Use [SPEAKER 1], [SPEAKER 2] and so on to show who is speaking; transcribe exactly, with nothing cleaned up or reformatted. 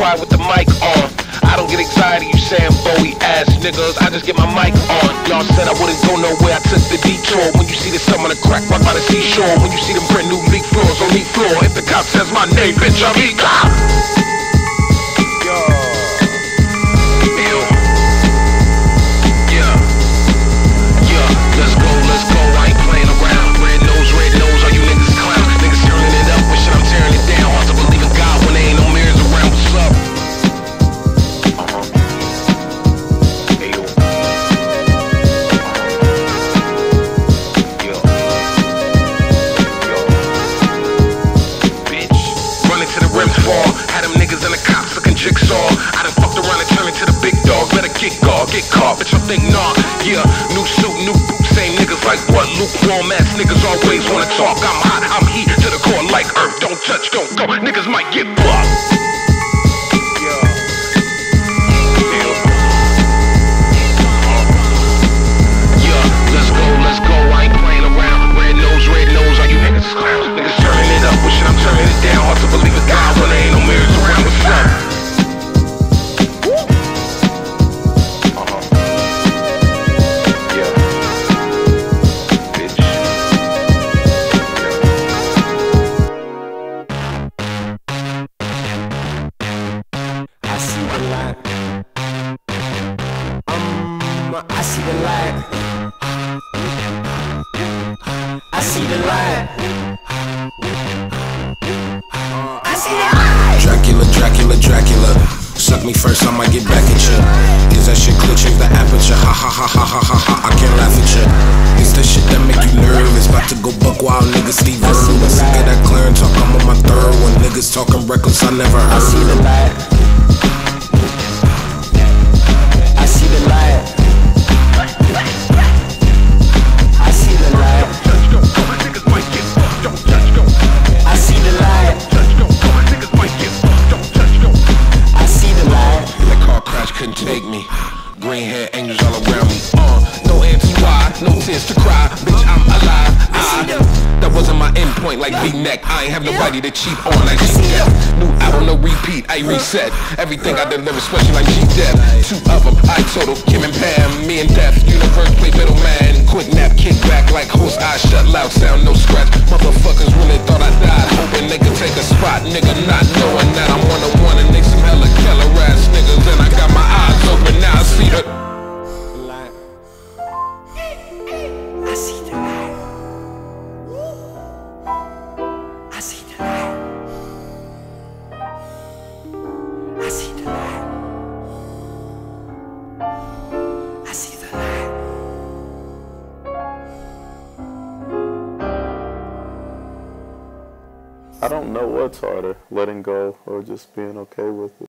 [SPEAKER 1] quiet with the mic on. I don't get anxiety, you saying Bowie ass niggas. I just get my mic on. Y'all said I wouldn't go nowhere, I took the detour. When you see the sun on the crack right by the seashore, when you see them brand new leak floors on the floor, if the cop says my name, bitch, I'm E-Cop. I done fucked around and turned into the big dog. Better get guard, get caught, bitch, I think nah. Yeah, new suit, new boots, same niggas like what? Lukewarm ass niggas always wanna talk. I'm hot, I'm heat to the core like earth. Don't touch, don't go, niggas might get blocked.
[SPEAKER 2] I see the light. I see the light. I see the light.
[SPEAKER 3] Dracula, Dracula, Dracula. Suck me first, I might get back at ya. Is that shit clear? Change the aperture. Ha ha ha ha ha ha ha. I can't laugh at ya. It's the shit that make you nervous. About to go buck wild, niggas Steve Irwin. Sick of that clearing talk, I'm on my third one. Niggas talking reckless, I never heard.
[SPEAKER 2] I see the light. I see the light. I see the light. I see the light. I see the light.
[SPEAKER 3] That car crash couldn't take me. Green hair angels all around me. Uh, no anti-why, no tears to cry. Bitch, I'm alive. I, that wasn't my endpoint like V-neck. I ain't have nobody to cheat on like G-Death. New album, no repeat, I reset everything I deliver, especially like G-Death. Two of them, I total, Kim and Pam. Me and Death, universe play middleman. Quick nap, kick back like host, eyes shut, loud sound, no scratch. Motherfuckers really thought I died, hoping they could take a spot. Nigga not knowing that I'm one-on-one and they some hella killer ass niggas. And I got my eyes open, now I see the light.
[SPEAKER 2] I see the light. I see the light. I see the light. I see the light.
[SPEAKER 4] I don't know what's harder, letting go or just being okay with it.